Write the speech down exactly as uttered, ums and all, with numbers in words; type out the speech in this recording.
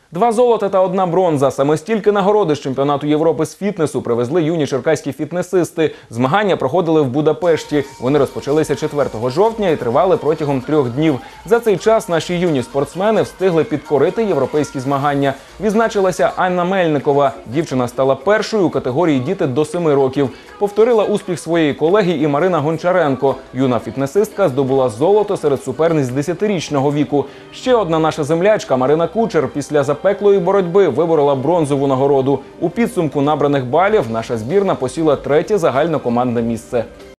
Два золота та одна бронза. Саме стільки нагороди з чемпіонату Європи з фітнесу привезли юні черкаські фітнесисти. Змагання проходили в Будапешті. Вони розпочалися четвертого жовтня і тривали протягом трьох днів. За цей час наші юні спортсмени встигли підкорити європейські змагання. Відзначилася Анна Мельникова. Дівчина стала першою у категорії «Діти до семи років». Повторила успіх своєї колеги і Марина Гончаренко. Юна фітнесистка здобула золото серед суперниць десятирічного віку. Ще одна наша землячка Марина Кучер після запеклої боротьби виборола бронзову нагороду. У підсумку набраних балів наша збірна посіла третє загальнокомандне місце.